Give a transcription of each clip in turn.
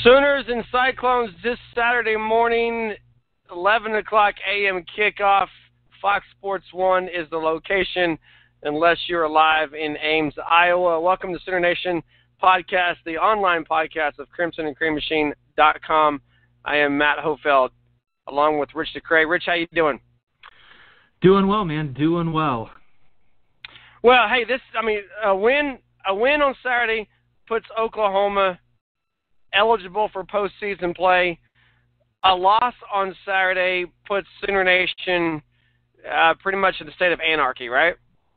Sooners and Cyclones this Saturday morning, 11 o'clock a.m. kickoff. Fox Sports 1 is the location unless you're live in Ames, Iowa. Welcome to Sooner Nation Podcast, the online podcast of crimsonandcreammachine.com. I am Matt Hofeld along with Rich DeCray. Rich, how you doing? Doing well, man. Doing well. Well, hey, a win on Saturday puts Oklahoma eligible for postseason play. A loss on Saturday puts Sooner Nation pretty much in the state of anarchy, right?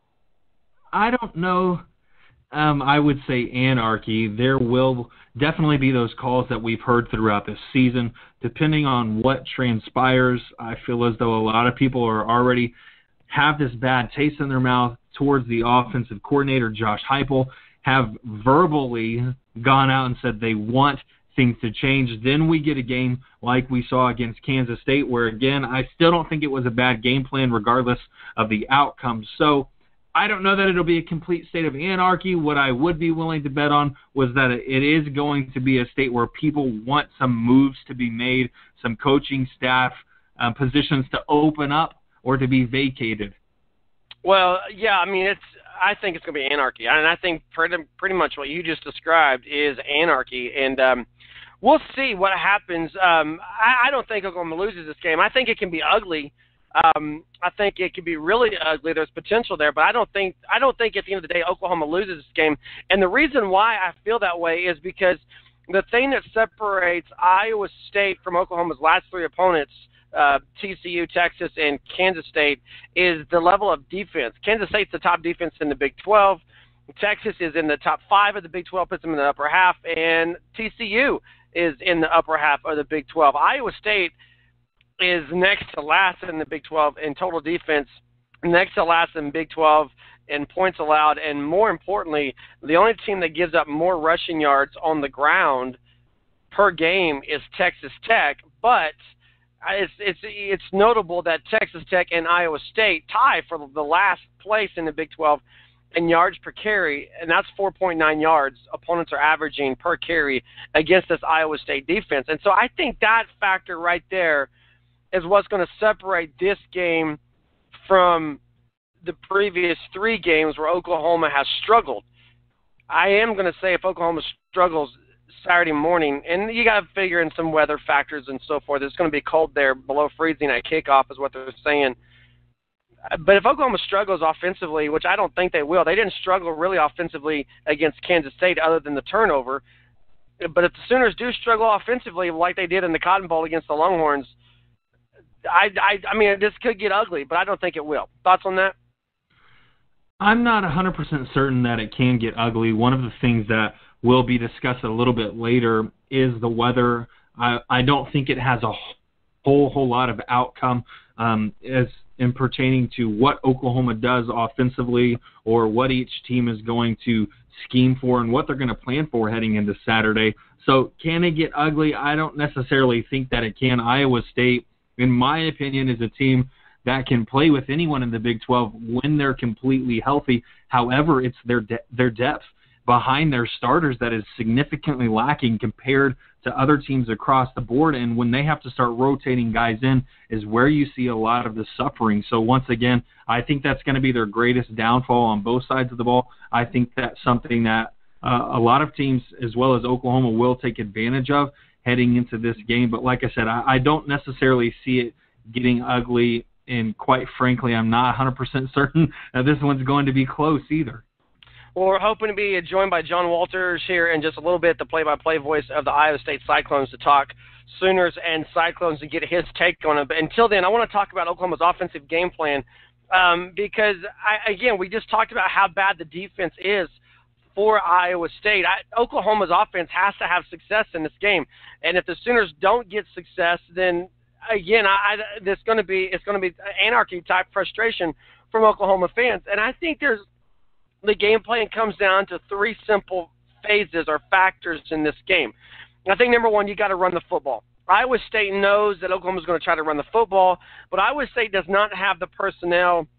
I don't know. I would say anarchy. There will definitely be those calls that we've heard throughout this season. Depending on what transpires, I feel as though a lot of people are already have this bad taste in their mouth towards the offensive coordinator, Josh Heupel, have verbally gone out and said they want things to change. Then we get a game like we saw against Kansas State where, again, I still don't think it was a bad game plan regardless of the outcome. So I don't know that it'll be a complete state of anarchy. What I would be willing to bet on was that it is going to be a state where people want some moves to be made, some coaching staff positions to open up or to be vacated. Well, yeah, I think it's going to be anarchy. And I think pretty much what you just described is anarchy. And we'll see what happens. I don't think Oklahoma loses this game. I think it can be ugly. I think it could be really ugly. There's potential there, but I don't think at the end of the day Oklahoma loses this game. And the reason why I feel that way is because the thing that separates Iowa State from Oklahoma's last three opponents, TCU, Texas, and Kansas State, is the level of defense. Kansas State's the top defense in the Big 12. Texas is in the top 5 of the Big 12, puts them in the upper half, and TCU is in the upper half of the Big 12. Iowa State is next to last in the Big 12 in total defense, next to last in Big 12 in points allowed, and more importantly, the only team that gives up more rushing yards on the ground per game is Texas Tech, but it's notable that Texas Tech and Iowa State tie for the last place in the Big 12 in yards per carry, and that's 4.9 yards opponents are averaging per carry against this Iowa State defense. And so I think that factor right there is what's going to separate this game from the previous 3 games where Oklahoma has struggled. I am going to say if Oklahoma struggles Saturday morning, and you got to figure in some weather factors and so forth. It's going to be cold there, below freezing at kickoff is what they're saying. But if Oklahoma struggles offensively, which I don't think they will, they didn't struggle really offensively against Kansas State other than the turnover. But if the Sooners do struggle offensively like they did in the Cotton Bowl against the Longhorns, this could get ugly, but I don't think it will. Thoughts on that? I'm not 100% certain that it can get ugly. One of the things that will be discussed a little bit later is the weather. I don't think it has a whole lot of outcome as in pertaining to what Oklahoma does offensively or what each team is going to scheme for and what they're going to plan for heading into Saturday. So can it get ugly? I don't necessarily think that it can. Iowa State, in my opinion, is a team that can play with anyone in the Big 12 when they're completely healthy. However, it's their depth behind their starters that is significantly lacking compared to other teams across the board. And when they have to start rotating guys in is where you see a lot of the suffering. So once again, I think that's going to be their greatest downfall on both sides of the ball. I think that's something that a lot of teams, as well as Oklahoma, will take advantage of heading into this game. But like I said, I don't necessarily see it getting ugly. And quite frankly, I'm not 100% certain that this one's going to be close either. Well, we're hoping to be joined by John Walters here in just a little bit, the play-by-play voice of the Iowa State Cyclones, to talk Sooners and Cyclones and get his take on it. But until then, I want to talk about Oklahoma's offensive game plan because, we just talked about how bad the defense is for Iowa State. Oklahoma's offense has to have success in this game. And if the Sooners don't get success, then, again, it's going to be anarchy-type frustration from Oklahoma fans. And I think the game plan comes down to 3 simple phases or factors in this game. I think, number 1, you got to run the football. Iowa State knows that Oklahoma's going to try to run the football, but Iowa State does not have the personnel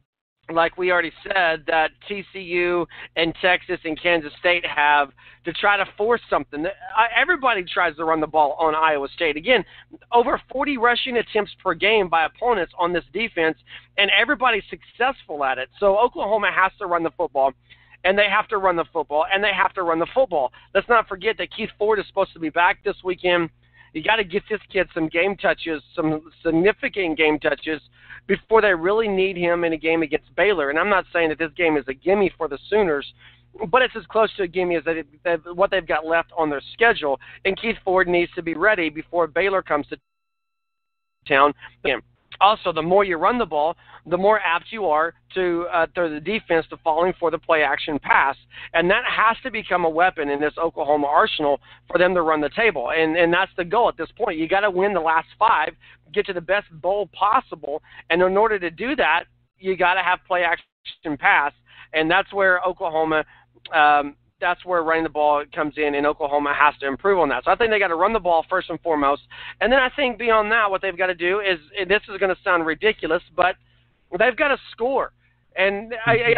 like we already said, that TCU and Texas and Kansas State have to try to force something. Everybody tries to run the ball on Iowa State. Again, over 40 rushing attempts per game by opponents on this defense, and everybody's successful at it. So Oklahoma has to run the football, and they have to run the football, and they have to run the football. Let's not forget that Keith Ford is supposed to be back this weekend. You got to get this kid some game touches, some significant game touches, before they really need him in a game against Baylor. And I'm not saying that this game is a gimme for the Sooners, but it's as close to a gimme as what they've got left on their schedule. And Keith Ford needs to be ready before Baylor comes to town. Also, the more you run the ball, the more apt you are to the defense to falling for the play-action pass. And that has to become a weapon in this Oklahoma arsenal for them to run the table. And that's the goal at this point. You got to win the last 5, get to the best bowl possible. And in order to do that, you got to have play-action pass. And that's where Oklahoma that's where running the ball comes in, and Oklahoma has to improve on that. So I think they got to run the ball first and foremost. And then I think beyond that, what they've got to do is, this is going to sound ridiculous, but they've got to score. And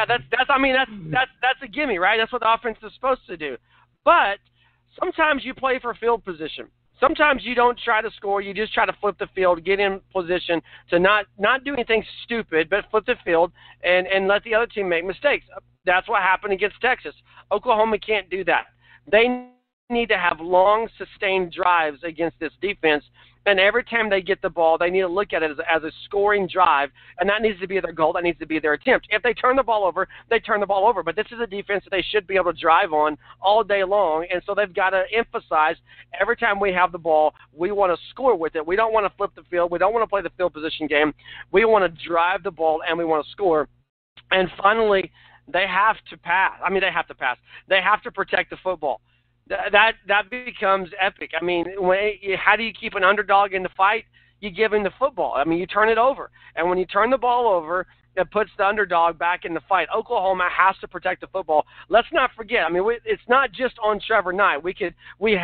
that's a gimme, right? That's what the offense is supposed to do. But sometimes you play for field position. Sometimes you don't try to score. You just try to flip the field, get in position to not do anything stupid, but flip the field and let the other team make mistakes. That's what happened against Texas. Oklahoma can't do that. They need to have long, sustained drives against this defense, and every time they get the ball, they need to look at it as a scoring drive, and that needs to be their goal. That needs to be their attempt. If they turn the ball over, they turn the ball over, but this is a defense that they should be able to drive on all day long, and so they've got to emphasize every time we have the ball, we want to score with it. We don't want to flip the field. We don't want to play the field position game. We want to drive the ball, and we want to score. And finally, they have to pass. They have to protect the football. That becomes epic. I mean, how do you keep an underdog in the fight? You give him the football. I mean, you turn it over. And when you turn the ball over, it puts the underdog back in the fight. Oklahoma has to protect the football. Let's not forget. I mean, it's not just on Trevor Knight. We can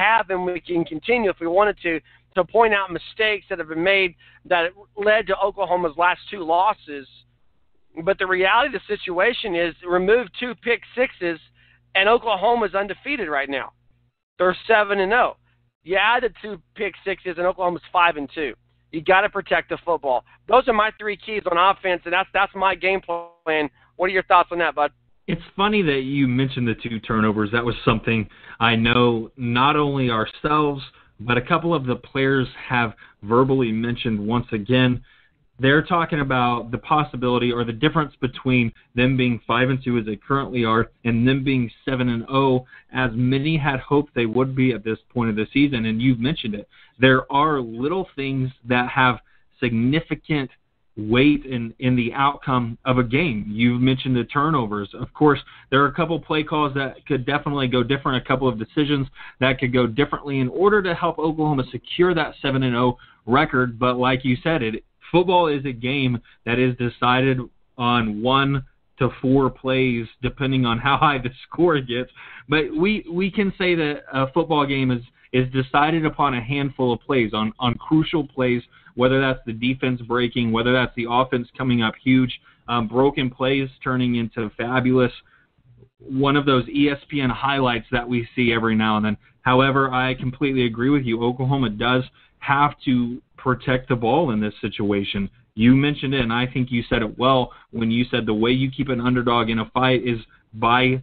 continue if we wanted to point out mistakes that have been made that led to Oklahoma's last 2 losses. But the reality of the situation is, remove 2 pick sixes, and Oklahoma's undefeated right now. They're 7-0. You add the 2 pick sixes, and Oklahoma's 5-2. You got to protect the football. Those are my 3 keys on offense, and that's my game plan. What are your thoughts on that, bud? It's funny that you mentioned the 2 turnovers. That was something I know not only ourselves, but a couple of the players have verbally mentioned once again. They're talking about the possibility or the difference between them being 5-2 as they currently are and them being 7-0, as many had hoped they would be at this point of the season. And you've mentioned it. There are little things that have significant weight in the outcome of a game. You've mentioned the turnovers. Of course, there are a couple play calls that could definitely go different, a couple of decisions that could go differently in order to help Oklahoma secure that 7-0 record. But like you said, football is a game that is decided on 1 to 4 plays, depending on how high the score gets. But we can say that a football game is decided upon a handful of plays, on crucial plays, whether that's the defense breaking, whether that's the offense coming up huge, broken plays turning into fabulous, one of those ESPN highlights that we see every now and then. However, I completely agree with you. Oklahoma does have to protect the ball in this situation. You mentioned it, and I think you said it well when you said the way you keep an underdog in a fight is by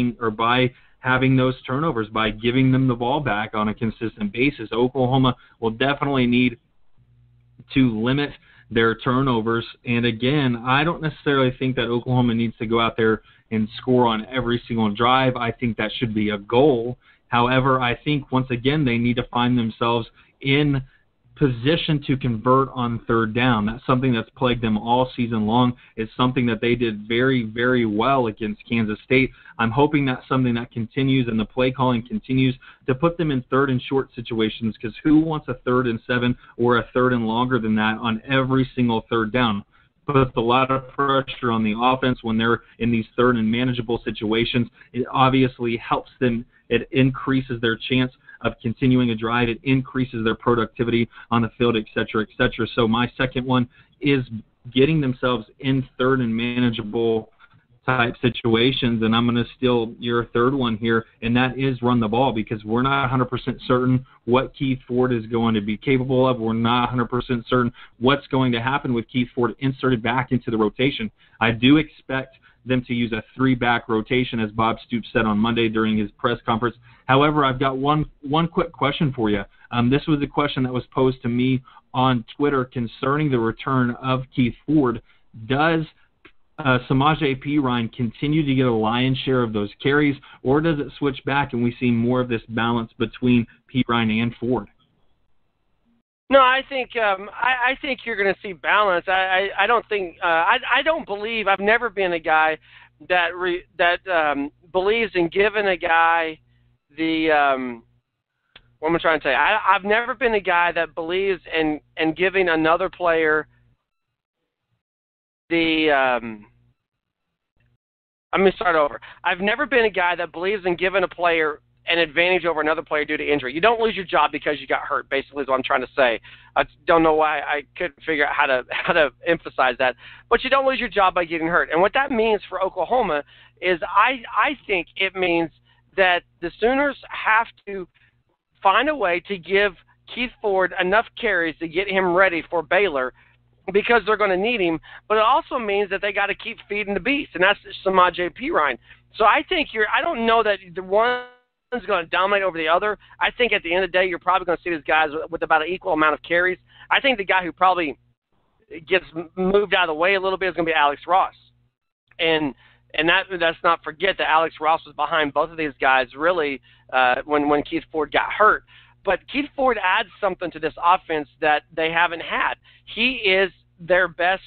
having those turnovers, by giving them the ball back on a consistent basis. Oklahoma will definitely need to limit their turnovers. And again, I don't necessarily think that Oklahoma needs to go out there and score on every single drive. I think that should be a goal. However, I think once again they need to find themselves in position to convert on 3rd down. That's something that's plagued them all season long. It's something that they did very, very well against Kansas State. I'm hoping that's something that continues and the play calling continues to put them in 3rd and short situations, because who wants a 3rd and 7 or a 3rd and longer than that on every single 3rd down? Puts a lot of pressure on the offense when they're in these 3rd and manageable situations. It obviously helps them. It increases their chance of continuing a drive. It increases their productivity on the field, et cetera, et cetera. So my second one is getting themselves in third and manageable type situations. And I'm going to steal your third one here, and that is run the ball, because we're not 100% certain what Keith Ford is going to be capable of. We're not 100% certain what's going to happen with Keith Ford inserted back into the rotation. I do expect them to use a 3-back rotation, as Bob Stoops said on Monday during his press conference. However, I've got one quick question for you. This was a question that was posed to me on Twitter concerning the return of Keith Ford. Does Samaje Perine continue to get a lion's share of those carries, or does it switch back and we see more of this balance between Perine and Ford? No, I think you're going to see balance. I don't think I don't believe. I've never been a guy that believes in giving a guy the what am I trying to say? I've never been a guy that believes in giving another player the let me start over. I've never been a guy that believes in giving a player an advantage over another player due to injury. You don't lose your job because you got hurt, basically is what I'm trying to say. I don't know why I couldn't figure out how to emphasize that. But you don't lose your job by getting hurt. And what that means for Oklahoma is I think it means that the Sooners have to find a way to give Keith Ford enough carries to get him ready for Baylor, because they're going to need him. But it also means that they got to keep feeding the beast, and that's Samaje Perine. So I think I don't know that the one is going to dominate over the other. I think at the end of the day, you're probably going to see these guys with about an equal amount of carries. I think the guy who probably gets moved out of the way a little bit is going to be Alex Ross. And let's not forget that Alex Ross was behind both of these guys really when Keith Ford got hurt. But Keith Ford adds something to this offense that they haven't had. He is their best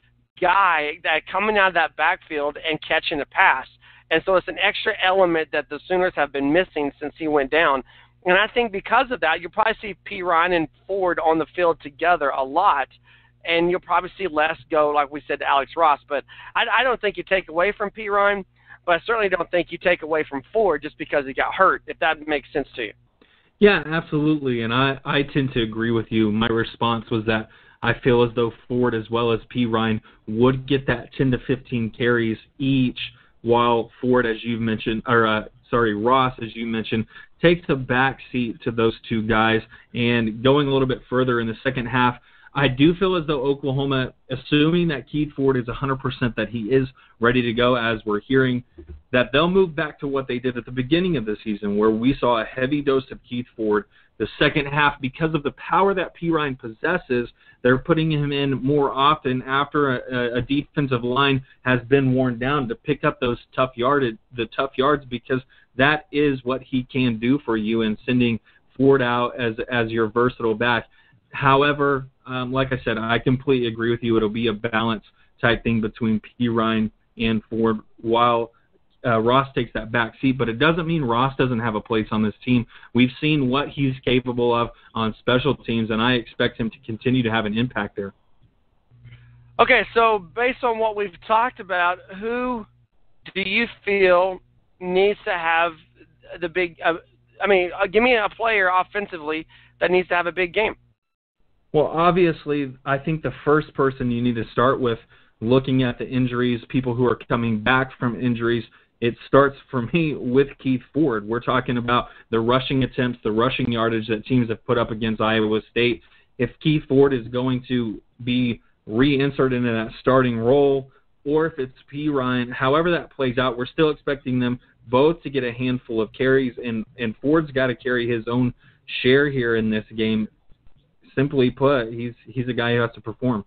guy that coming out of that backfield and catching a pass. And so it's an extra element that the Sooners have been missing since he went down. And I think because of that, you'll probably see Perine and Ford on the field together a lot, and you'll probably see less go, like we said, to Alex Ross. But I don't think you take away from Perine, but I certainly don't think you take away from Ford just because he got hurt, if that makes sense to you. Yeah, absolutely, and I tend to agree with you. My response was that I feel as though Ford as well as Perine would get that 10 to 15 carries each, while Ford, as you've mentioned, Ross, as you mentioned, takes a back seat to those two guys. And going a little bit further in the second half, I do feel as though Oklahoma, assuming that Keith Ford is 100%, that he is ready to go, as we're hearing, that they'll move back to what they did at the beginning of the season, where we saw a heavy dose of Keith Ford. The second half, because of the power that Perine possesses, they're putting him in more often after a defensive line has been worn down to pick up those tough yards, because that is what he can do for you, and sending Ford out as your versatile back. However, like I said, I completely agree with you. It'll be a balance type thing between Perine and Ford, while Ross takes that back seat. But it doesn't mean Ross doesn't have a place on this team. We've seen what he's capable of on special teams, and I expect him to continue to have an impact there. Okay, so based on what we've talked about, who do you feel needs to have the big give me a player offensively that needs to have a big game? Well, obviously, I think the first person you need to start with, looking at the injuries, people who are coming back from injuries, it starts for me with Keith Ford. We're talking about the rushing attempts, the rushing yardage that teams have put up against Iowa State. If Keith Ford is going to be reinserted into that starting role, or if it's Perine, however that plays out, we're still expecting them both to get a handful of carries, and Ford's got to carry his own share here in this game. Simply put, he's a guy who has to perform.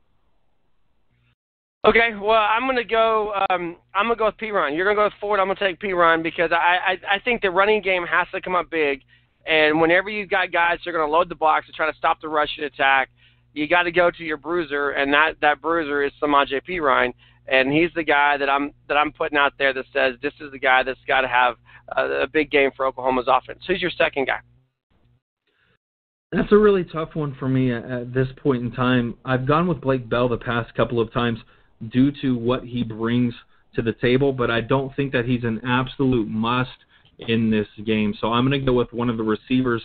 Okay, well, I'm gonna go with Perine. You're gonna go with Ford. I'm gonna take Perine because I think the running game has to come up big, and whenever you've got guys who are gonna load the box and try to stop the rushing attack, you got to go to your bruiser, and that bruiser is Samaje Perine, and he's the guy that I'm putting out there that says this is the guy that's got to have a big game for Oklahoma's offense. Who's your second guy? That's a really tough one for me at this point in time. I've gone with Blake Bell the past couple of times due to what he brings to the table, but I don't think that he's an absolute must in this game. So I'm going to go with one of the receivers,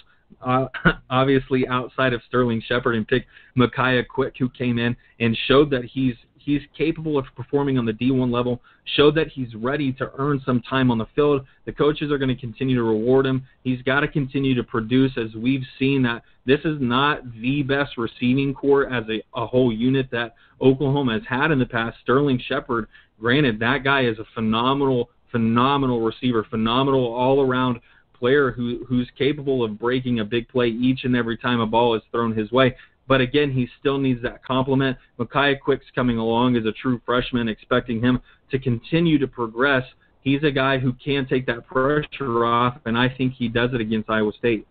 obviously outside of Sterling Shepard, and pick Micaiah Quick, who came in and showed that he's he's capable of performing on the D1 level, showed that he's ready to earn some time on the field. The coaches are going to continue to reward him. He's got to continue to produce, as we've seen that this is not the best receiving core as a whole unit that Oklahoma has had in the past. Sterling Shepard, granted, that guy is a phenomenal receiver, phenomenal all-around player who's capable of breaking a big play each and every time a ball is thrown his way. But again, he still needs that complement. Micaiah Quick's coming along as a true freshman, expecting him to continue to progress. He's a guy who can take that pressure off, and I think he does it against Iowa State.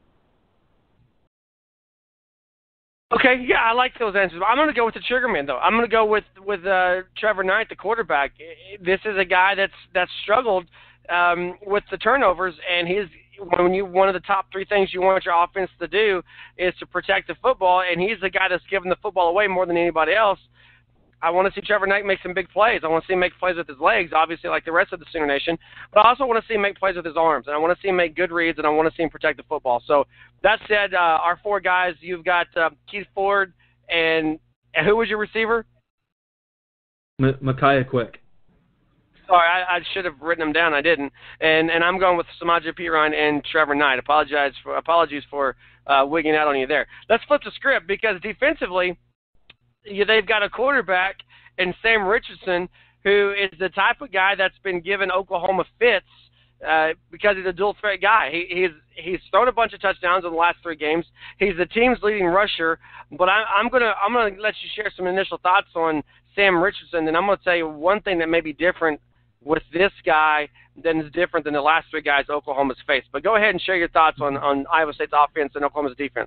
Okay, yeah, I like those answers. I'm going to go with the triggerman, though. I'm going to go with Trevor Knight, the quarterback. This is a guy that's struggled with the turnovers, and one of the top three things you want your offense to do is to protect the football, and he's the guy that's giving the football away more than anybody else. I want to see Trevor Knight make some big plays. I want to see him make plays with his legs, obviously, like the rest of the Sooner Nation. But I also want to see him make plays with his arms, and I want to see him make good reads, and I want to see him protect the football. So that said, our four guys, you've got Keith Ford, and who was your receiver? Micaiah Quick. Sorry, I should have written them down. I didn't. And I'm going with Samaje Perine and Trevor Knight. Apologies for wigging out on you there. Let's flip the script, because defensively, they've got a quarterback in Sam Richardson, who is the type of guy that's been giving Oklahoma fits because he's a dual threat guy. He's thrown a bunch of touchdowns in the last 3 games. He's the team's leading rusher. But I'm gonna let you share some initial thoughts on Sam Richardson, and I'm gonna tell you one thing that may be different with this guy than is different than the last 3 guys Oklahoma's faced. But go ahead and share your thoughts on Iowa State's offense and Oklahoma's defense.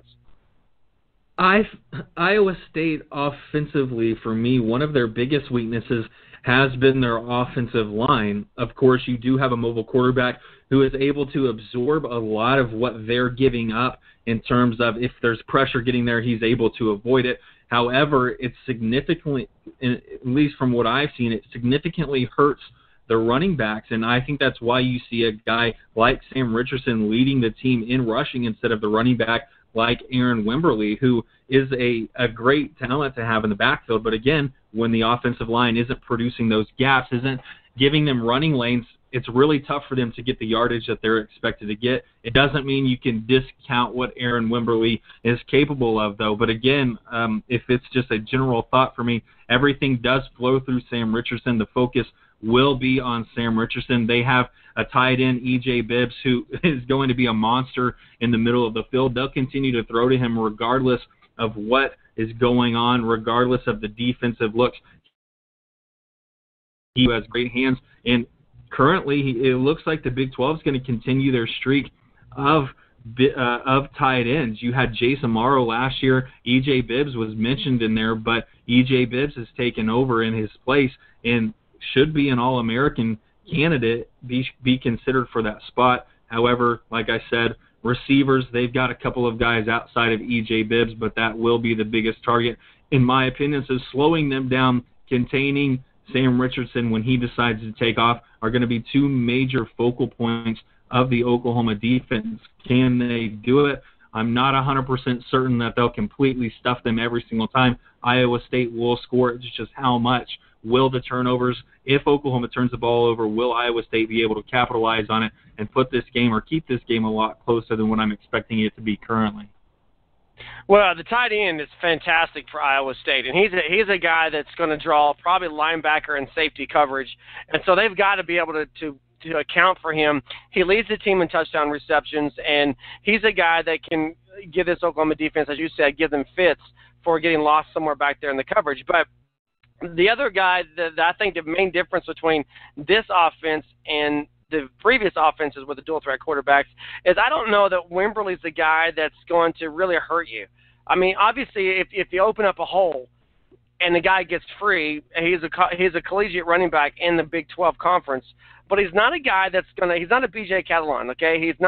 Iowa State offensively, for me, one of their biggest weaknesses has been their offensive line. Of course, you do have a mobile quarterback who is able to absorb a lot of what they're giving up in terms of if there's pressure getting there, he's able to avoid it. However, it significantly, at least from what I've seen, it significantly hurts the running backs, and I think that's why you see a guy like Sam Richardson leading the team in rushing instead of the running back like Aaron Wimberly, who is a great talent to have in the backfield. But again, when the offensive line isn't producing those gaps, isn't giving them running lanes, it's really tough for them to get the yardage that they're expected to get. It doesn't mean you can discount what Aaron Wimberly is capable of, though. But again, if it's just a general thought for me, everything does flow through Sam Richardson. The focus will be on Sam Richardson. They have a tight end, E.J. Bibbs, who is going to be a monster in the middle of the field. They'll continue to throw to him regardless of what is going on, regardless of the defensive looks. He has great hands, and currently it looks like the Big 12 is going to continue their streak of tight ends. You had Jason Morrow last year. E.J. Bibbs was mentioned in there, but E.J. Bibbs has taken over in his place and should be an All-American candidate, be considered for that spot. However, like I said, receivers, they've got a couple of guys outside of E.J. Bibbs, but that will be the biggest target, in my opinion. So slowing them down, containing Sam Richardson when he decides to take off are going to be 2 major focal points of the Oklahoma defense. Can they do it? I'm not 100% certain that they'll completely stuff them every single time. Iowa State will score. It's just how much. Will the turnovers, if Oklahoma turns the ball over, will Iowa State be able to capitalize on it and put this game or keep this game a lot closer than what I'm expecting it to be currently? Well, the tight end is fantastic for Iowa State, and he's a guy that's going to draw probably linebacker and safety coverage, and so they've got to be able to account for him. He leads the team in touchdown receptions, and he's a guy that can give this Oklahoma defense, as you said, give them fits for getting lost somewhere back there in the coverage. But the other guy that I think the main difference between this offense and the previous offenses with the dual threat quarterbacks is I don't know that Wimberly's the guy that's going to really hurt you. I mean, obviously, if you open up a hole and the guy gets free, he's a collegiate running back in the Big 12 conference, but he's not a guy that's he's not a B.J. Catalon, okay? He's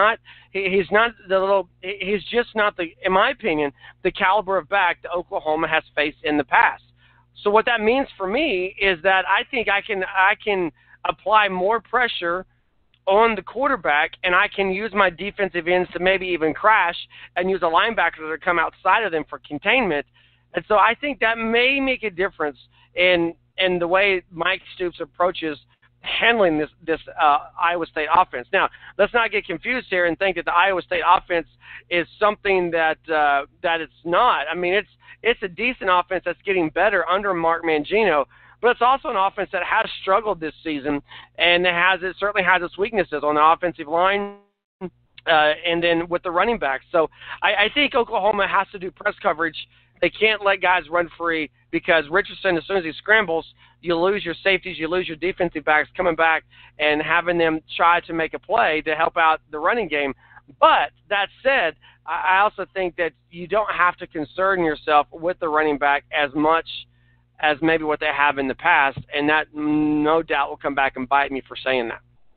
just not in my opinion, the caliber of back that Oklahoma has faced in the past. So what that means for me is that I think I can apply more pressure on the quarterback, and I can use my defensive ends to maybe even crash and use a linebacker to come outside of them for containment. And so I think that may make a difference in and the way Mike Stoops approaches handling this Iowa State offense. Now, let's not get confused here and think that the Iowa State offense is something that it's not. I mean, it's a decent offense that's getting better under Mark Mangino, but it's also an offense that has struggled this season, and it certainly has its weaknesses on the offensive line and then with the running backs. So I think Oklahoma has to do press coverage. They can't let guys run free because Richardson, as soon as he scrambles, you lose your safeties, you lose your defensive backs coming back and having them try to make a play to help out the running game. But that said, I also think that you don't have to concern yourself with the running back as much as maybe what they have in the past, and that no doubt will come back and bite me for saying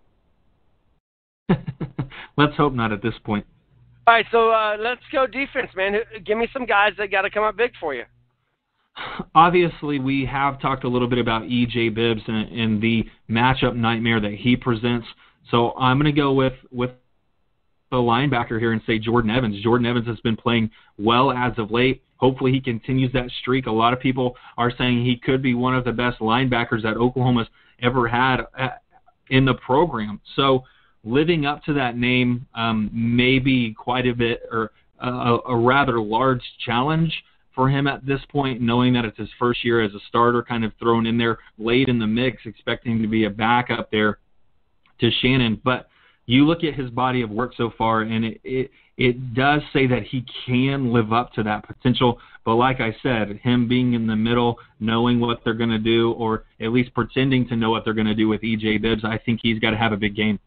that. Let's hope not at this point. All right, so let's go defense, man. Give me some guys that got to come up big for you. Obviously, we have talked a little bit about E.J. Bibbs and the matchup nightmare that he presents. So I'm going to go with the linebacker here and say Jordan Evans. Jordan Evans has been playing well as of late. Hopefully he continues that streak. A lot of people are saying he could be one of the best linebackers that Oklahoma's ever had in the program. So living up to that name may be quite a bit or a rather large challenge for him at this point, knowing that it's his first year as a starter, kind of thrown in there late in the mix, expecting to be a backup there to Shannon. But you look at his body of work so far, and it does say that he can live up to that potential. But like I said, him being in the middle, knowing what they're going to do, or at least pretending to know what they're going to do with E.J. Bibbs, I think he's got to have a big game.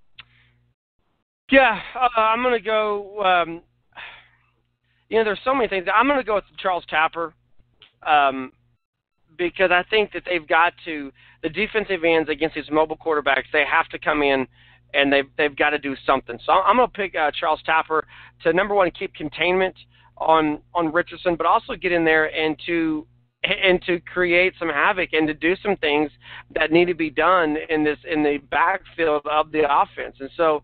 Yeah, I'm going to go there's so many things. I'm going to go with Charles Tapper because I think that they've got to – the defensive ends against these mobile quarterbacks, they have to come in and they've got to do something. So I'm going to pick Charles Tapper to, number one, keep containment on Richardson, but also get in there and to create some havoc and to do some things that need to be done in the backfield of the offense. And so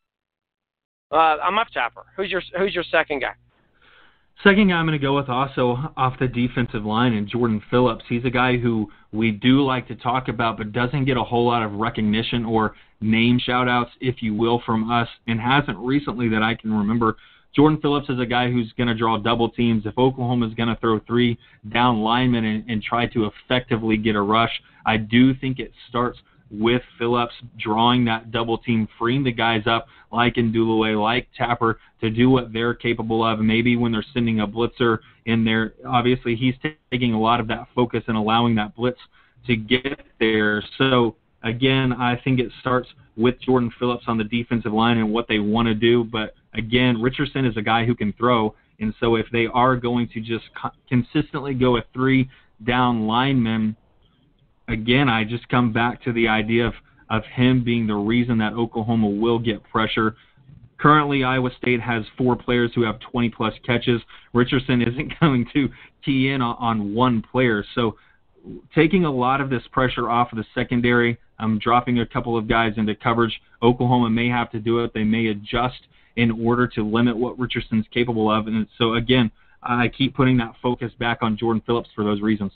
I'm up Tapper. Who's your second guy? Second guy I'm going to go with also off the defensive line, and Jordan Phillips. He's a guy who we do like to talk about but doesn't get a whole lot of recognition or name shout-outs, if you will, from us, and hasn't recently that I can remember. Jordan Phillips is a guy who's going to draw double teams. If Oklahoma is going to throw 3 down linemen and try to effectively get a rush, I do think it starts with Phillips drawing that double team, freeing the guys up like Ndulue, like Tapper, to do what they're capable of. Maybe when they're sending a blitzer in there, obviously he's taking a lot of that focus and allowing that blitz to get there. So, again, I think it starts with Jordan Phillips on the defensive line and what they want to do. But, again, Richardson is a guy who can throw. And so if they are going to just consistently go with 3 down linemen, again, I just come back to the idea of him being the reason that Oklahoma will get pressure. Currently, Iowa State has 4 players who have 20-plus catches. Richardson isn't going to key in on one player. So taking a lot of this pressure off of the secondary, I'm dropping a couple of guys into coverage. Oklahoma may have to do it. They may adjust in order to limit what Richardson's capable of. And so, again, I keep putting that focus back on Jordan Phillips for those reasons.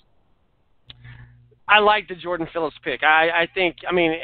I like the Jordan Phillips pick. I think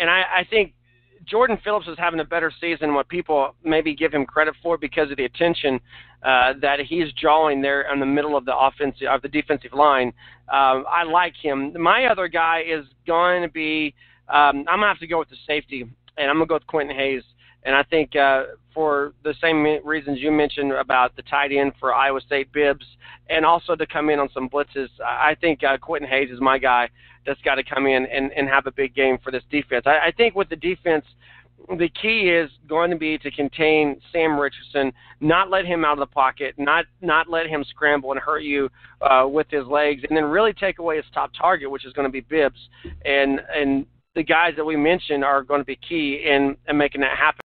Jordan Phillips is having a better season than what people maybe give him credit for because of the attention that he's drawing there in the middle of the defensive line. I like him. My other guy is going to be I'm going to have to go with the safety, and I'm going to go with Quentin Hayes. And I think for the same reasons you mentioned about the tight end for Iowa State, Bibbs, and also to come in on some blitzes, I think Quentin Hayes is my guy that's got to come in and have a big game for this defense. I think with the defense, the key is going to be to contain Sam Richardson, not let him out of the pocket, not let him scramble and hurt you with his legs, and then really take away his top target, which is going to be Bibbs. And the guys that we mentioned are going to be key in making that happen.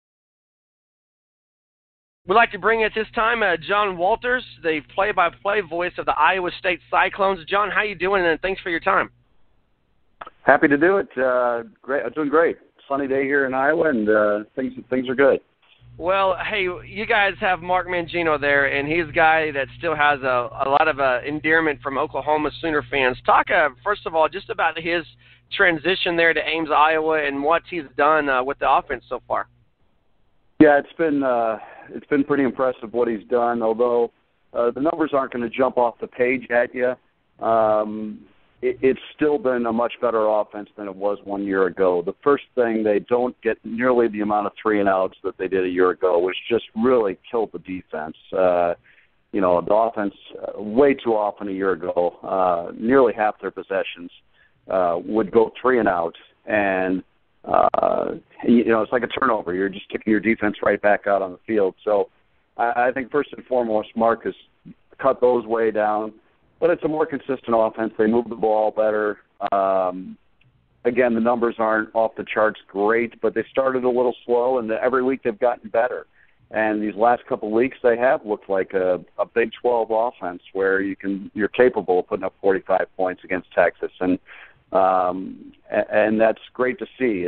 We'd like to bring at this time John Walters, the play-by-play voice of the Iowa State Cyclones. John, how you doing, and thanks for your time. Happy to do it. Great. I'm doing great. Sunny day here in Iowa, and things are good. Well, hey, you guys have Mark Mangino there, and he's a guy that still has a lot of endearment from Oklahoma Sooner fans. Talk, first of all, just about his transition there to Ames, Iowa, and what he's done with the offense so far. Yeah, it's been pretty impressive what he's done. Although the numbers aren't going to jump off the page at you, it's still been a much better offense than it was 1 year ago. The first thing, they don't get nearly the amount of 3-and-outs that they did a year ago, which just really killed the defense. The offense, way too often a year ago, nearly half their possessions would go 3-and-out, and it's like a turnover. You're just kicking your defense right back out on the field. So I think first and foremost, Mark has cut those way down. But it's a more consistent offense. They move the ball better. Again, the numbers aren't off the charts great, but they started a little slow, and every week they've gotten better. And these last couple of weeks, they have looked like a Big 12 offense where you're capable of putting up 45 points against Texas, and that's great to see.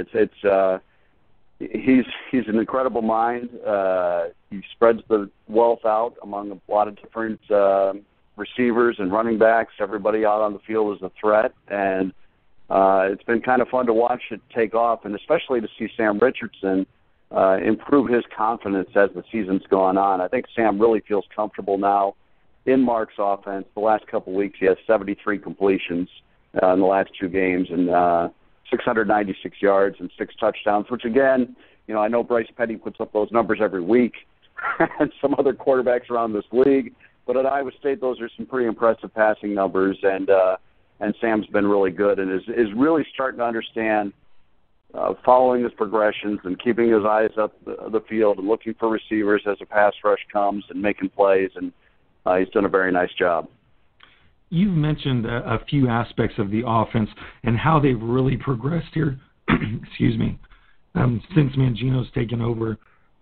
He's an incredible mind. He spreads the wealth out among a lot of different receivers and running backs. Everybody out on the field is a threat, and it's been kind of fun to watch it take off, and especially to see Sam Richardson improve his confidence as the season's gone on. I think Sam really feels comfortable now in Mark's offense. The last couple of weeks, he has 73 completions in the last 2 games, and 696 yards and 6 touchdowns, which again, I know Bryce Petty puts up those numbers every week and some other quarterbacks around this league. But at Iowa State, those are some pretty impressive passing numbers, and Sam's been really good and is really starting to understand following his progressions and keeping his eyes up the field and looking for receivers as a pass rush comes and making plays, and he's done a very nice job. You've mentioned a few aspects of the offense and how they've really progressed here, excuse me, since Mangino's taken over.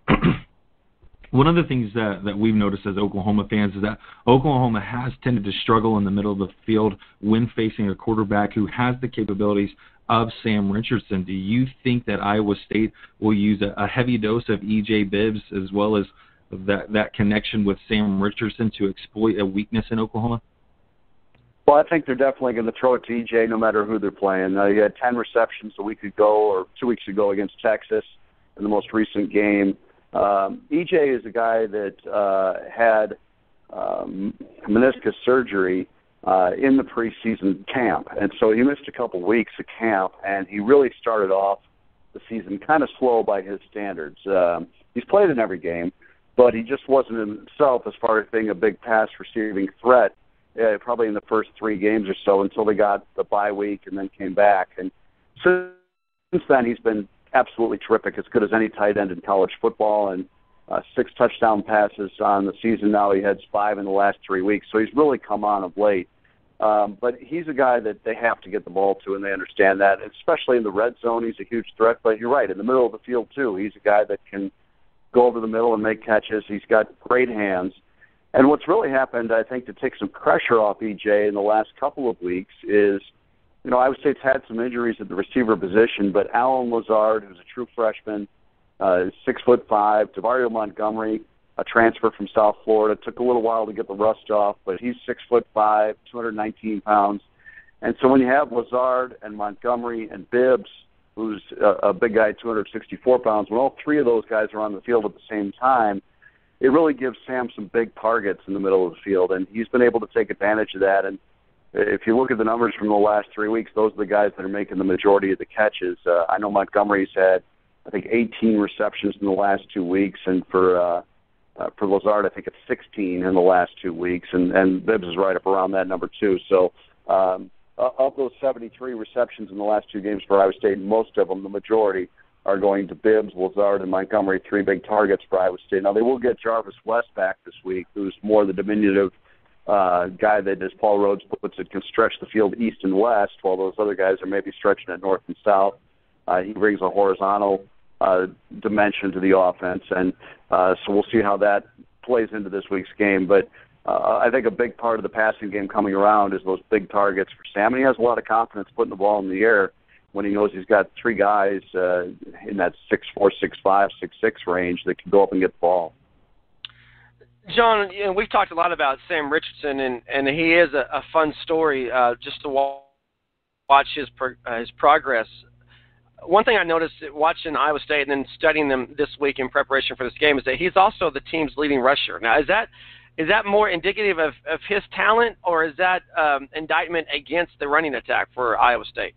One of the things that we've noticed as Oklahoma fans is that Oklahoma has tended to struggle in the middle of the field when facing a quarterback who has the capabilities of Sam Richardson. Do you think that Iowa State will use a heavy dose of E.J. Bibbs as well as that connection with Sam Richardson to exploit a weakness in Oklahoma? Well, I think they're definitely going to throw it to E.J. no matter who they're playing. He had 10 receptions a week ago or 2 weeks ago against Texas in the most recent game. E.J. is a guy that had meniscus surgery in the preseason camp, and so he missed a couple weeks of camp, and he really started off the season kind of slow by his standards. He's played in every game, but he just wasn't himself as far as being a big pass receiving threat probably in the first 3 games or so until they got the bye week and then came back. And since then, he's been absolutely terrific, as good as any tight end in college football, and 6 touchdown passes on the season now. He had 5 in the last 3 weeks, so he's really come on of late. But he's a guy that they have to get the ball to, and they understand that, especially in the red zone. He's a huge threat, but you're right, in the middle of the field, too. He's a guy that can go over the middle and make catches. He's got great hands. And what's really happened, I think, to take some pressure off E.J. in the last couple of weeks is, Iowa State's had some injuries at the receiver position, but Alan Lazard, who's a true freshman, is 6'5". Tavario Montgomery, a transfer from South Florida, took a little while to get the rust off, but he's 6'5", 219 pounds. And so when you have Lazard and Montgomery and Bibbs, who's a big guy, 264 pounds, when all 3 of those guys are on the field at the same time, it really gives Sam some big targets in the middle of the field, and he's been able to take advantage of that. And if you look at the numbers from the last 3 weeks, those are the guys that are making the majority of the catches. I know Montgomery's had, I think, 18 receptions in the last 2 weeks, and for Lazard, I think it's 16 in the last 2 weeks, and Bibbs is right up around that number too. So of those 73 receptions in the last 2 games for Iowa State, most of them, the majority, are going to Bibbs, Lazard, and Montgomery, 3 big targets for Iowa State. Now, they will get Jarvis West back this week, who's more the diminutive guy that, as Paul Rhodes puts it, can stretch the field east and west, while those other guys are maybe stretching it north and south. He brings a horizontal dimension to the offense, and so we'll see how that plays into this week's game. But I think a big part of the passing game coming around is those big targets for Sam, and he has a lot of confidence putting the ball in the air. when he knows he's got three guys in that 6'4", 6'5", 6'6" range that can go up and get the ball. John, we've talked a lot about Sam Richardson, and he is a fun story just to watch his progress. One thing I noticed watching Iowa State and then studying them this week in preparation for this game is that he's also the team's leading rusher. Now, is that more indicative of his talent, or is that indictment against the running attack for Iowa State?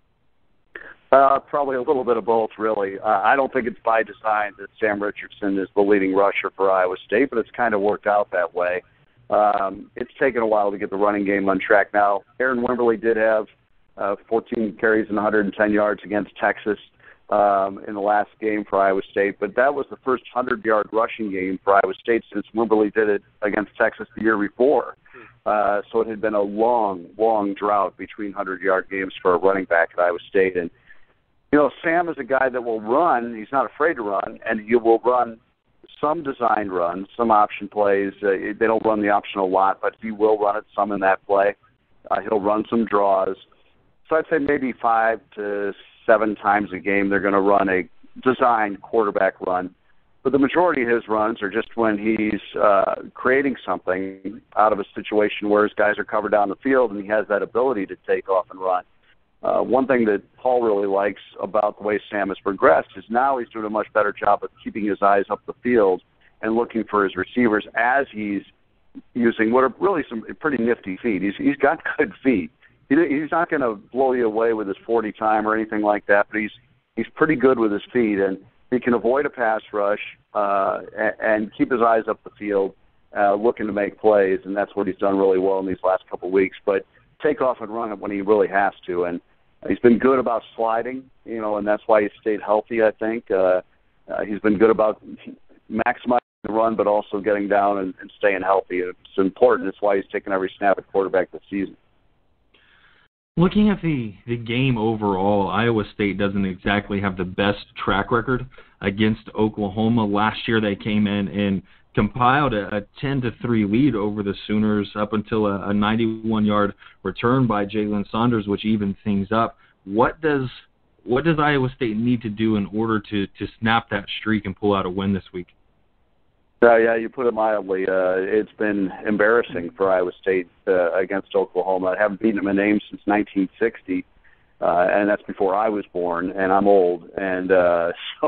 Probably a little bit of both, really. I don't think it's by design that Sam Richardson is the leading rusher for Iowa State, but it's kind of worked out that way. It's taken a while to get the running game on track now. Aaron Wimberly did have 14 carries and 110 yards against Texas in the last game for Iowa State, but that was the first 100-yard rushing game for Iowa State since Wimberly did it against Texas the year before. So it had been a long, long drought between 100-yard games for a running back at Iowa State. And Sam is a guy that will run. He's not afraid to run, and he will run some designed runs, some option plays. They don't run the option a lot, but he will run it some in that play. He'll run some draws. So I'd say maybe 5 to 7 times a game they're going to run a designed quarterback run. But the majority of his runs are just when he's creating something out of a situation where his guys are covered down the field and he has that ability to take off and run. One thing that Paul really likes about the way Sam has progressed is now he's doing a much better job of keeping his eyes up the field and looking for his receivers as he's using what are really some pretty nifty feet. He's got good feet. He's not going to blow you away with his 40 time or anything like that, but he's pretty good with his feet, and he can avoid a pass rush and keep his eyes up the field looking to make plays, and that's what he's done really well in these last couple of weeks. But take off and run it when he really has to, and he's been good about sliding, and that's why he stayed healthy, I think. He's been good about maximizing the run, but also getting down and staying healthy. It's important. It's why he's taken every snap at quarterback this season. Looking at the game overall, Iowa State doesn't exactly have the best track record against Oklahoma. Last year they came in and compiled a 10-3 lead over the Sooners up until a 91-yard return by Jalen Saunders, which evened things up. What does Iowa State need to do in order to snap that streak and pull out a win this week? Yeah, you put it mildly. It's been embarrassing for Iowa State against Oklahoma. I haven't beaten them in names since 1960, and that's before I was born, and I'm old. And so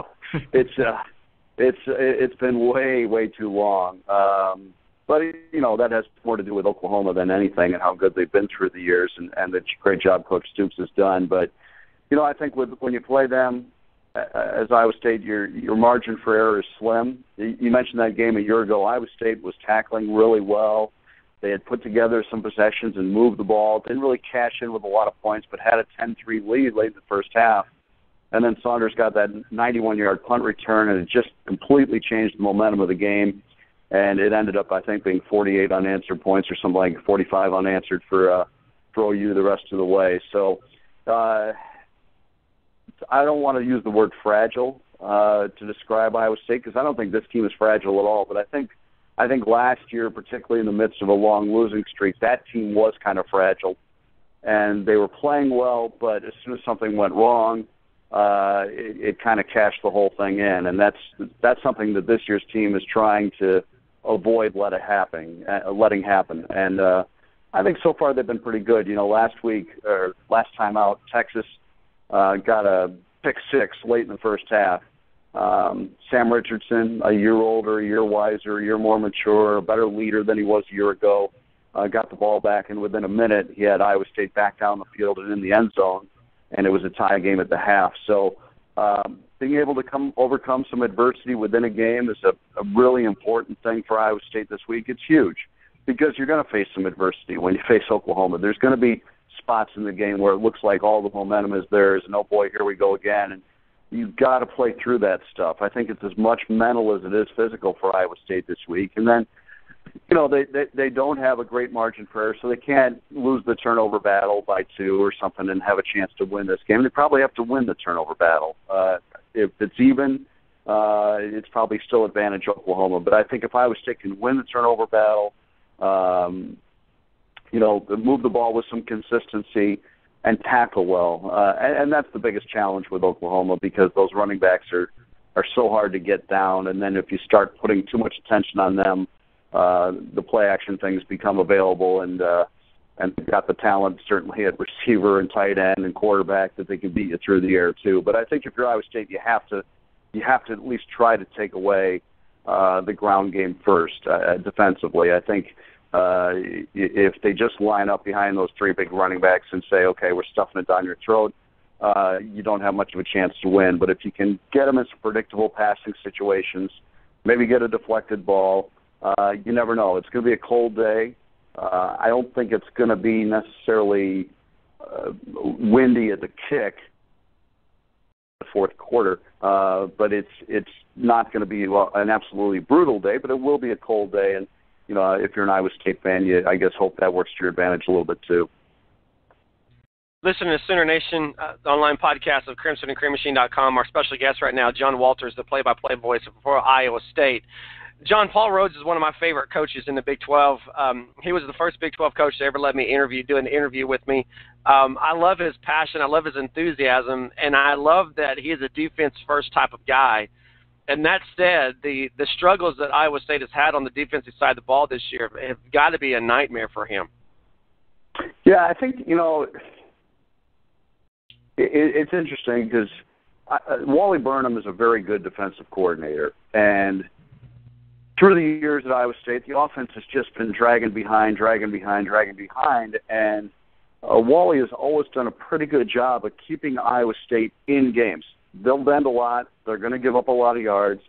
it's been way too long. But that has more to do with Oklahoma than anything, and how good they've been through the years, and the great job Coach Stoops has done. But I think when you play them as Iowa State, your margin for error is slim. You mentioned that game a year ago. Iowa State was tackling really well. They had put together some possessions and moved the ball. Didn't really cash in with a lot of points, but had a 10-3 lead late in the first half. And then Saunders got that 91-yard punt return, and it just completely changed the momentum of the game. And it ended up, I think, being 48 unanswered points or something like 45 unanswered for OU the rest of the way. So I don't want to use the word fragile to describe Iowa State, because I don't think this team is fragile at all. But I think last year, particularly in the midst of a long losing streak, that team was kind of fragile. And they were playing well, but as soon as something went wrong, it kind of cashed the whole thing in. And that's something that this year's team is trying to avoid letting happen. And I think so far they've been pretty good. Last time out, Texas got a pick-6 late in the first half. Sam Richardson, a year older, a year wiser, a year more mature, a better leader than he was a year ago, got the ball back, and within a minute he had Iowa State back down the field and in the end zone, and it was a tie game at the half. So being able to overcome some adversity within a game is a really important thing for Iowa State this week. It's huge, because you're going to face some adversity when you face Oklahoma. There's going to be spots in the game where it looks like all the momentum is theirs, and oh boy, here we go again. And you've got to play through that stuff. I think it's as much mental as it is physical for Iowa State this week. And then, they don't have a great margin for error, so they can't lose the turnover battle by 2 or something and have a chance to win this game. They probably have to win the turnover battle. If it's even, it's probably still advantage Oklahoma. But I think if Iowa State can win the turnover battle, move the ball with some consistency, and tackle well. And that's the biggest challenge with Oklahoma, because those running backs are so hard to get down. And then if you start putting too much attention on them, the play action things become available, and they've got the talent certainly at receiver and tight end and quarterback that they can beat you through the air too. But I think if you're Iowa State, you have to at least try to take away the ground game first defensively. I think if they just line up behind those three big running backs and say, okay, we're stuffing it down your throat, you don't have much of a chance to win. But if you can get them in some predictable passing situations, maybe get a deflected ball, you never know. It's going to be a cold day. I don't think it's going to be necessarily windy at the kick the fourth quarter, but it's not going to be an absolutely brutal day, but it will be a cold day. And, you know, if you're an Iowa State fan, you, I guess, hope that works to your advantage a little bit too. Listen to Sooner Nation, the online podcast of CrimsonandCreamMachine.com. Our special guest right now, John Walters, the play-by-play voice for Iowa State. John, Paul Rhodes is one of my favorite coaches in the Big 12. He was the first Big 12 coach to ever let me do an interview with me. I love his passion. I love his enthusiasm, and I love that he is a defense-first type of guy. And that said, the struggles that Iowa State has had on the defensive side of the ball this year have got to be a nightmare for him. Yeah, I think, you know, it's interesting because Wally Burnham is a very good defensive coordinator, and through the years at Iowa State, the offense has just been dragging behind, and Wally has always done a pretty good job of keeping Iowa State in games. They'll bend a lot. They're going to give up a lot of yards,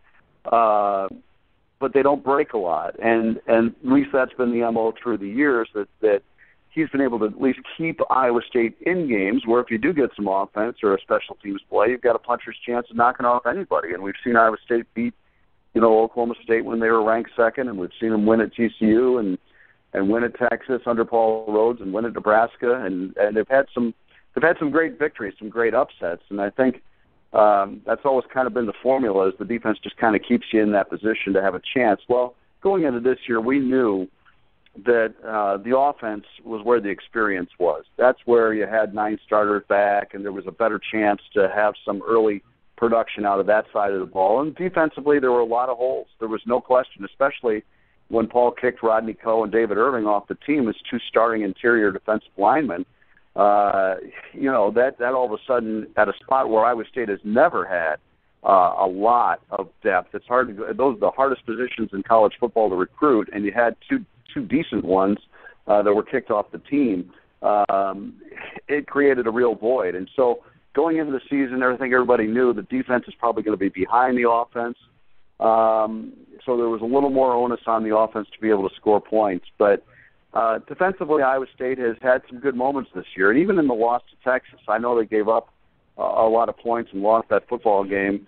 but they don't break a lot. And at least that's been the MO through the years, that he's been able to at least keep Iowa State in games where if you do get some offense or a special teams play, you've got a puncher's chance of knocking off anybody. And we've seen Iowa State beat, you know, Oklahoma State when they were ranked second, and we've seen them win at TCU and win at Texas under Paul Rhodes and win at Nebraska, and they've had some great victories, some great upsets, and I think that's always kind of been the formula, is the defense just kind of keeps you in that position to have a chance. Well, going into this year, we knew that the offense was where the experience was. That's where you had 9 starters back, and there was a better chance to have some early production out of that side of the ball. And defensively, there were a lot of holes. There was no question, especially when Paul kicked Rodney Coe and David Irving off the team as 2 starting interior defensive linemen. You know, that all of a sudden, at a spot where Iowa State has never had a lot of depth, it's hard to. Those are the hardest positions in college football to recruit, and you had two decent ones that were kicked off the team. It created a real void, and so going into the season, I think everybody knew the defense is probably going to be behind the offense. So there was a little more onus on the offense to be able to score points. But defensively, Iowa State has had some good moments this year. And even in the loss to Texas, I know they gave up a lot of points and lost that football game.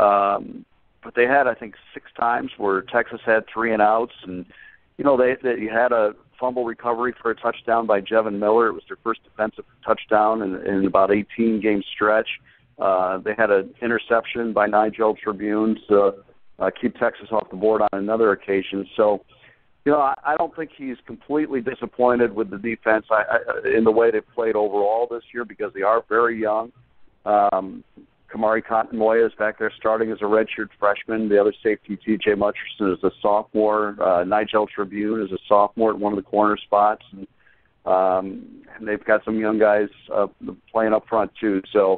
But they had, I think, 6 times where Texas had 3 and outs. And, you know, they had a fumble recovery for a touchdown by Jevin Miller. It was their first defensive touchdown in about 18-game stretch. They had an interception by Nigel Tribune to keep Texas off the board on another occasion. So, you know, I don't think he's completely disappointed with the defense in the way they've played overall this year, because they are very young. Kamari Cotton-Moya is back there starting as a redshirt freshman. The other safety, T.J. Mutcherson, is a sophomore. Nigel Tribune is a sophomore at one of the corner spots. And they've got some young guys playing up front too. So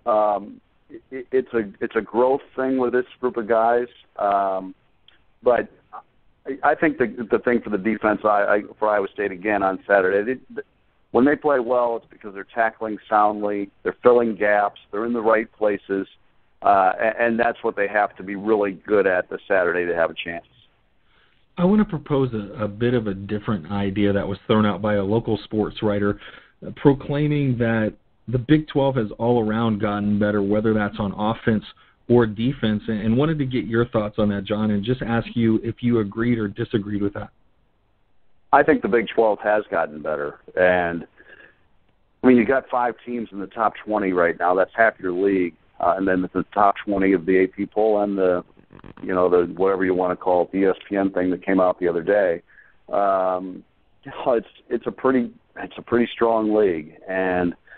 it's a growth thing with this group of guys. But I think the thing for the defense, for Iowa State again on Saturday, when they play well, it's because they're tackling soundly, they're filling gaps, they're in the right places, and that's what they have to be really good at this Saturday to have a chance. I want to propose a bit of a different idea that was thrown out by a local sports writer, proclaiming that the Big 12 has all around gotten better, whether that's on offense or defense, and wanted to get your thoughts on that, John, and just ask you if you agreed or disagreed with that. I think the Big 12 has gotten better, and I mean, you got 5 teams in the top 20 right now. That's half your league, and then the top 20 of the AP poll and the whatever you want to call it, the ESPN thing that came out the other day. It's a pretty strong league, and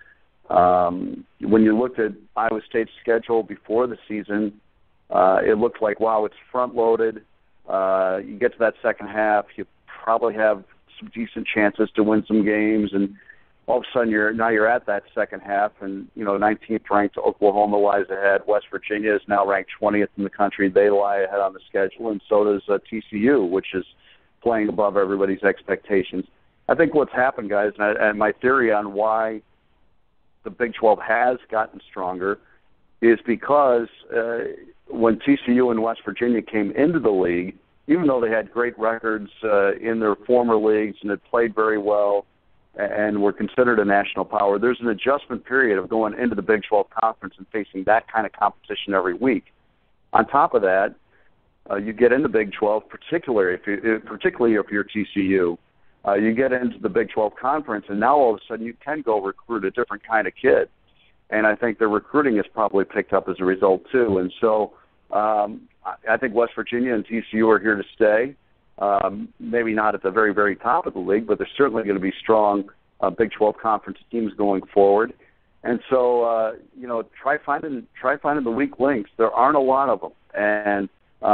When you looked at Iowa State's schedule before the season, it looked like, wow, it's front-loaded. You get to that second half, you probably have some decent chances to win some games, and all of a sudden you're at that second half, and 19th ranked Oklahoma lies ahead. West Virginia is now ranked 20th in the country. They lie ahead on the schedule, and so does TCU, which is playing above everybody's expectations. I think what's happened, guys, and my theory on why the Big 12 has gotten stronger is because when TCU and West Virginia came into the league, even though they had great records in their former leagues and had played very well and were considered a national power, there's an adjustment period of going into the Big 12 conference and facing that kind of competition every week. On top of that, you get into Big 12, particularly if you're TCU, you get into the Big 12 conference, and now all of a sudden you can go recruit a different kind of kid. And I think their recruiting has probably picked up as a result, too. And so I think West Virginia and TCU are here to stay. Maybe not at the very, very top of the league, but they're certainly going to be strong Big 12 conference teams going forward. And so, try finding the weak links. There aren't a lot of them. And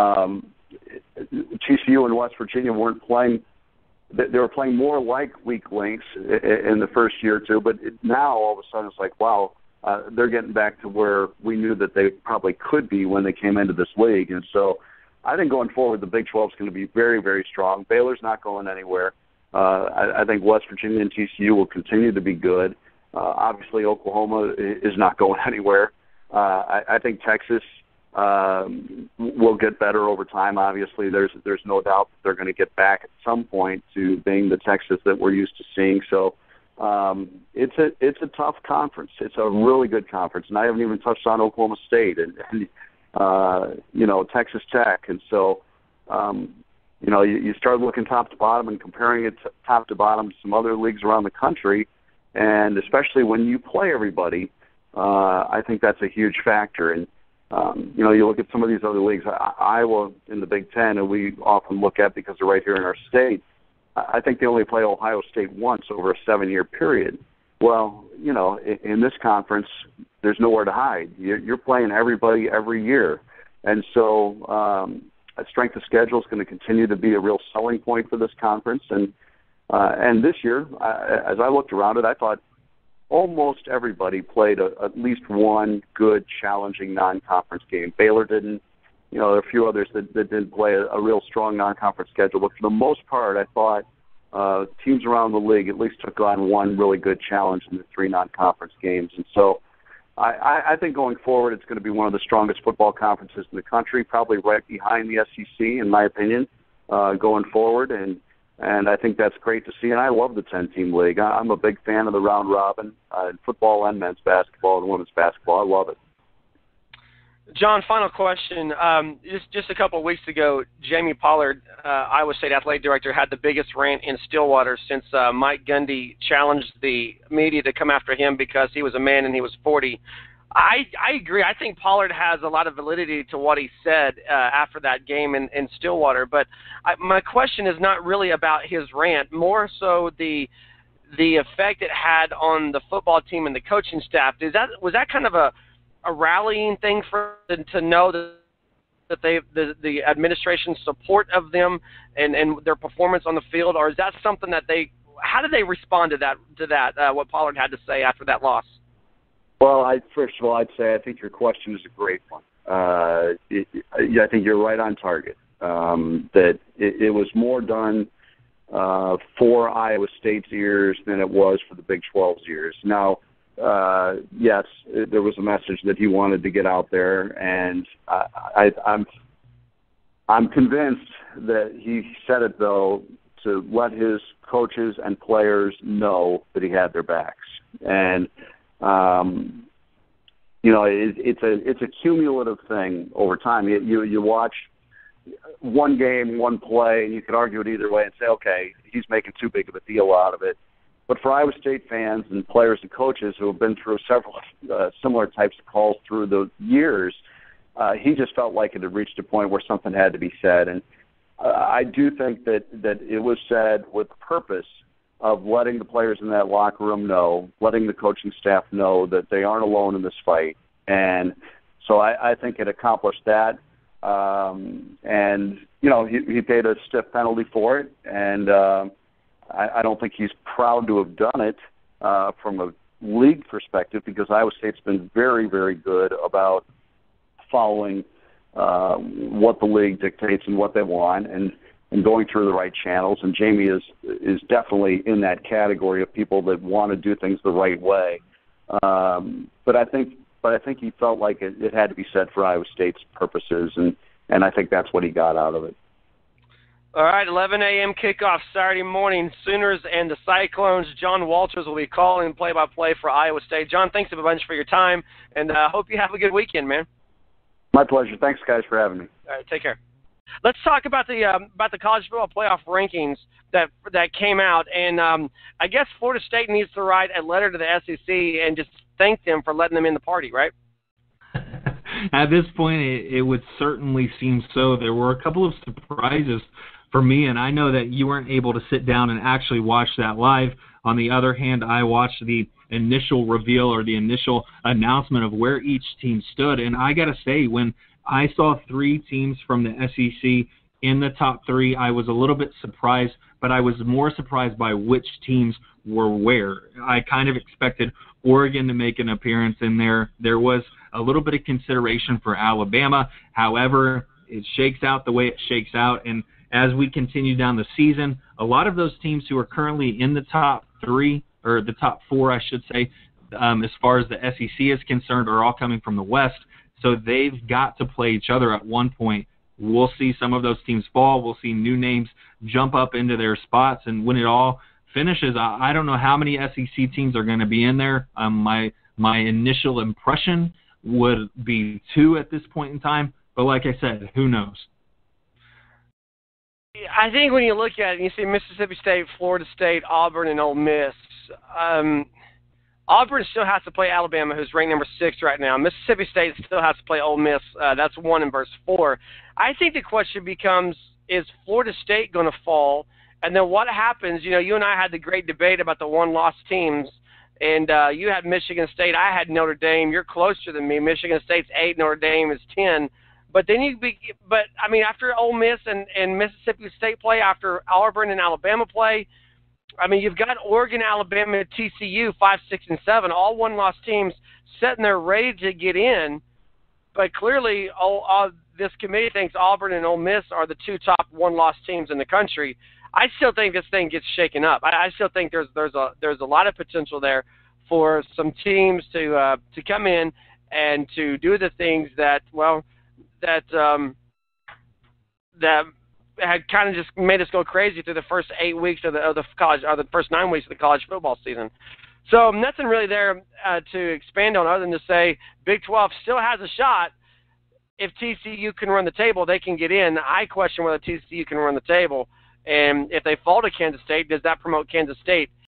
TCU and West Virginia weren't playing. They were playing more like weak links in the first year or two, but now all of a sudden it's like, wow, they're getting back to where we knew that they probably could be when they came into this league. And so I think going forward, the Big 12 is going to be very, very strong. Baylor's not going anywhere. I think West Virginia and TCU will continue to be good. Obviously, Oklahoma is not going anywhere. I think Texas will get better over time. Obviously, there's no doubt that they're going to get back at some point to being the Texas that we're used to seeing. So it's a tough conference. It's a really good conference, and I haven't even touched on Oklahoma State and Texas Tech. And so you start looking top to bottom and comparing it top to bottom to some other leagues around the country, and especially when you play everybody, I think that's a huge factor. And you look at some of these other leagues, Iowa in the Big Ten, and we often look at because they're right here in our state. I think they only play Ohio State once over a 7-year period. Well, in this conference, there's nowhere to hide. You're playing everybody every year. And so a strength of schedule is going to continue to be a real selling point for this conference. And this year, as I looked around it, I thought almost everybody played at least one good, challenging non-conference game. Baylor didn't. There are a few others that didn't play a real strong non-conference schedule. But for the most part, I thought teams around the league at least took on one really good challenge in the 3 non-conference games. And so I think going forward, it's going to be one of the strongest football conferences in the country, probably right behind the SEC, in my opinion, going forward. And I think that's great to see. And I love the 10-team league. I'm a big fan of the round robin in football and men's basketball and women's basketball. I love it. John, final question. Just a couple of weeks ago, Jamie Pollard, Iowa State athletic director, had the biggest rant in Stillwater since Mike Gundy challenged the media to come after him because he was a man and he was 40. I agree. I think Pollard has a lot of validity to what he said after that game in Stillwater. But my question is not really about his rant, more so the effect it had on the football team and the coaching staff. Was that kind of a rallying thing for them to know that the administration's support of them and their performance on the field, or is that something that how did they respond to that what Pollard had to say after that loss? Well, first of all, I'd say I think your question is a great one. I think you're right on target. That it was more done for Iowa State's ears than it was for the Big 12's ears. Now, yes, there was a message that he wanted to get out there, and I'm convinced that he said it, though, to let his coaches and players know that he had their backs. And it's a cumulative thing over time. You watch one game, one play, and you could argue it either way and say, okay, he's making too big of a deal out of it. But for Iowa State fans and players and coaches who have been through several similar types of calls through the years, he just felt like it had reached a point where something had to be said. And I do think that it was said with purpose of letting the players in that locker room know, letting the coaching staff know that they aren't alone in this fight. And so I think it accomplished that. And, you know, he paid a stiff penalty for it. And I don't think he's proud to have done it from a league perspective, because Iowa State's been very, very good about following what the league dictates and what they want, and going through the right channels. And Jamie is definitely in that category of people that want to do things the right way. But I think he felt like it had to be said for Iowa State's purposes, and I think that's what he got out of it. All right, 11 a.m. kickoff Saturday morning, Sooners and the Cyclones. John Walters will be calling play-by-play for Iowa State. John, thanks a bunch for your time, and hope you have a good weekend, man. My pleasure. Thanks, guys, for having me. All right, take care. Let's talk about the college football playoff rankings that came out, and I guess Florida State needs to write a letter to the SEC and just thank them for letting them in the party, right? At this point, it would certainly seem so. There were a couple of surprises for me, and I know that you weren't able to sit down and actually watch that live. On the other hand, I watched the initial reveal or the initial announcement of where each team stood, and I got to say, when I saw 3 teams from the SEC in the top 3, I was a little bit surprised, but I was more surprised by which teams were where. I kind of expected Oregon to make an appearance in there. There was a little bit of consideration for Alabama. However, it shakes out the way it shakes out, and as we continue down the season, a lot of those teams who are currently in the top 3, or the top 4, I should say, as far as the SEC is concerned, are all coming from the West. So they've got to play each other at one point. We'll see some of those teams fall. We'll see new names jump up into their spots. And when it all finishes, I don't know how many SEC teams are going to be in there. My initial impression would be 2 at this point in time. But like I said, who knows? I think when you look at it, you see Mississippi State, Florida State, Auburn, and Ole Miss. Auburn still has to play Alabama, who's ranked number 6 right now. Mississippi State still has to play Ole Miss. That's 1 in verse 4. I think the question becomes, is Florida State going to fall? And then what happens? You know, you and I had the great debate about the 1-loss teams, and you had Michigan State. I had Notre Dame. You're closer than me. Michigan State's 8, Notre Dame is 10. But then after Ole Miss and Mississippi State play, after Auburn and Alabama play, I mean, you've got Oregon, Alabama, TCU, 5, 6, and 7, all 1-loss teams sitting there ready to get in. But clearly, this committee thinks Auburn and Ole Miss are the 2 top 1-loss teams in the country. I still think this thing gets shaken up. I still think there's a lot of potential there for some teams to come in and to do the things that had kind of just made us go crazy through the first 8 weeks of the college, or the first 9 weeks of the college football season. So nothing really there to expand on other than to say Big 12 still has a shot. If TCU can run the table, they can get in. I question whether TCU can run the table. And if they fall to Kansas State, does that promote Kansas State